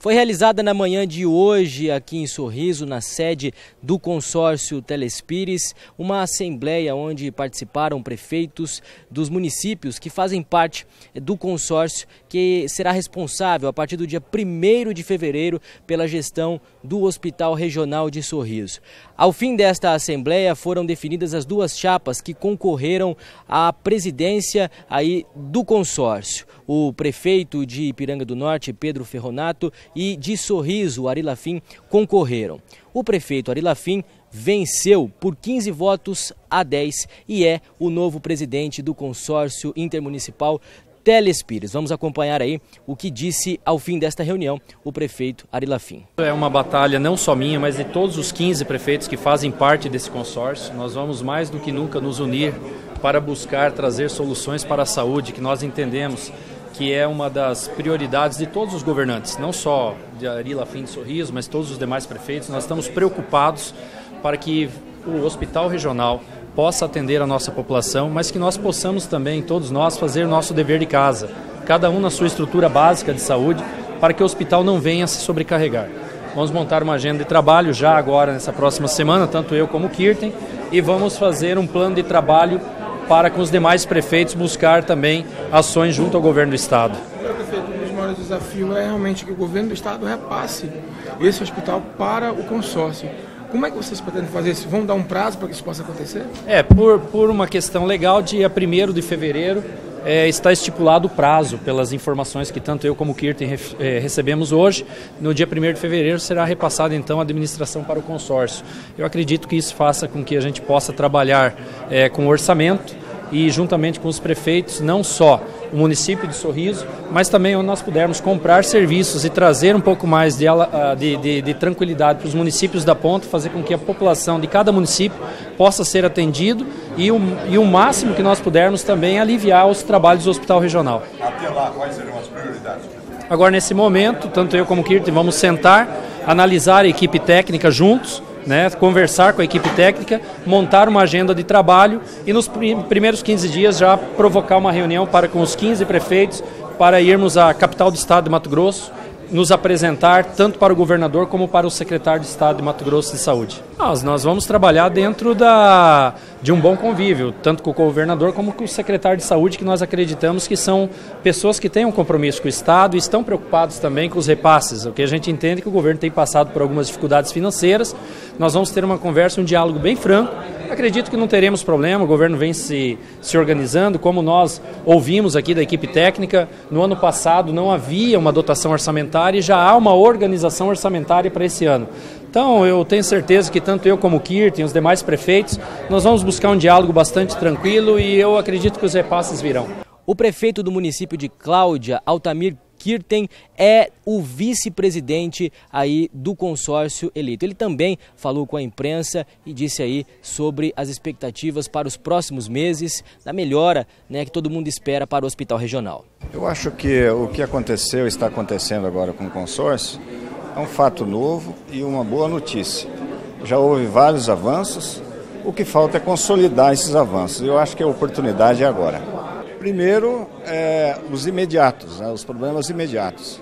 Foi realizada na manhã de hoje, aqui em Sorriso, na sede do consórcio Telespires, uma assembleia onde participaram prefeitos dos municípios que fazem parte do consórcio, que será responsável a partir do dia 1º de fevereiro pela gestão do Hospital Regional de Sorriso. Ao fim desta assembleia foram definidas as duas chapas que concorreram à presidência aí do consórcio. O prefeito de Ipiranga do Norte, Pedro Ferronato, e de Sorriso, Ari Lafim, concorreram. O prefeito Ari Lafim venceu por 15 votos a 10 e é o novo presidente do consórcio intermunicipal Telespires. Vamos acompanhar aí o que disse ao fim desta reunião o prefeito Ari Lafim. É uma batalha não só minha, mas de todos os 15 prefeitos que fazem parte desse consórcio. Nós vamos mais do que nunca nos unir para buscar trazer soluções para a saúde, que nós entendemos que é uma das prioridades de todos os governantes, não só de Ari Lafim de Sorriso, mas todos os demais prefeitos. Nós estamos preocupados para que o Hospital Regional possa atender a nossa população, mas que nós possamos também, todos nós, fazer o nosso dever de casa, cada um na sua estrutura básica de saúde, para que o hospital não venha se sobrecarregar. Vamos montar uma agenda de trabalho já agora, nessa próxima semana, tanto eu como o Kirten, e vamos fazer um plano de trabalho para com os demais prefeitos buscar também ações junto ao governo do Estado. Prefeito, um dos maiores desafios é realmente que o governo do Estado repasse esse hospital para o consórcio. Como é que vocês pretendem fazer isso? Vão dar um prazo para que isso possa acontecer? Por uma questão legal, dia 1º de fevereiro está estipulado o prazo, pelas informações que tanto eu como o Kirten recebemos hoje. No dia 1º de fevereiro será repassada então a administração para o consórcio. Eu acredito que isso faça com que a gente possa trabalhar com orçamento e juntamente com os prefeitos, não só o município de Sorriso, mas também onde nós pudermos comprar serviços e trazer um pouco mais de tranquilidade para os municípios da ponta, fazer com que a população de cada município possa ser atendido e o máximo que nós pudermos também aliviar os trabalhos do Hospital Regional. Até lá, quais serão as prioridades? Agora, nesse momento, tanto eu como o Kirten vamos sentar, analisar a equipe técnica juntos, conversar com a equipe técnica, montar uma agenda de trabalho e nos primeiros 15 dias já provocar uma reunião com os 15 prefeitos para irmos à capital do estado de Mato Grosso, nos apresentar tanto para o governador como para o secretário de Estado de Mato Grosso de Saúde. Nós vamos trabalhar dentro de um bom convívio, tanto com o governador como com o secretário de Saúde, que nós acreditamos que são pessoas que têm um compromisso com o Estado e estão preocupados também com os repasses. O que a gente entende é que o governo tem passado por algumas dificuldades financeiras. Nós vamos ter uma conversa, um diálogo bem franco. Acredito que não teremos problema, o governo vem se organizando, como nós ouvimos aqui da equipe técnica. No ano passado não havia uma dotação orçamentária e já há uma organização orçamentária para esse ano. Então eu tenho certeza que tanto eu como o Kirten e os demais prefeitos, nós vamos buscar um diálogo bastante tranquilo e eu acredito que os repasses virão. O prefeito do município de Cláudia, Altamir Kirten, é o vice-presidente aí do consórcio eleito. Ele também falou com a imprensa e disse aí sobre as expectativas para os próximos meses, da melhora que todo mundo espera para o Hospital Regional. Eu acho que o que aconteceu, está acontecendo agora com o consórcio, é um fato novo e uma boa notícia. Já houve vários avanços, o que falta é consolidar esses avanços. Eu acho que a oportunidade é agora. Primeiro, os imediatos, os problemas imediatos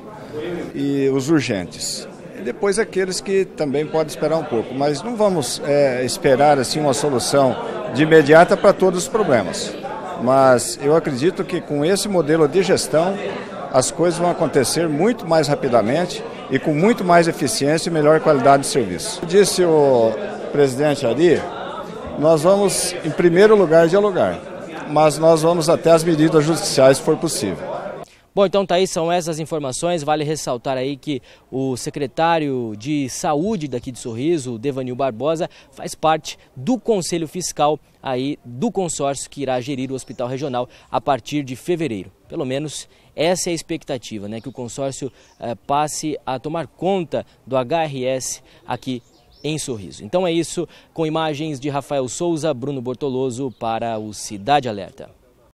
e os urgentes. E depois aqueles que também podem esperar um pouco. Mas não vamos esperar assim, uma solução de imediata para todos os problemas. Mas eu acredito que com esse modelo de gestão, as coisas vão acontecer muito mais rapidamente e com muito mais eficiência e melhor qualidade de serviço. Disse o presidente Ari, nós vamos, em primeiro lugar, dialogar. Mas nós vamos até as medidas judiciais, se for possível. Bom, então tá aí, são essas informações. Vale ressaltar aí que o secretário de Saúde daqui de Sorriso, Devanil Barbosa, faz parte do Conselho Fiscal aí do consórcio que irá gerir o Hospital Regional a partir de fevereiro. Pelo menos essa é a expectativa, que o consórcio passe a tomar conta do HRS aqui em Sorriso. Então é isso, com imagens de Rafael Souza, Bruno Bortoloso para o Cidade Alerta.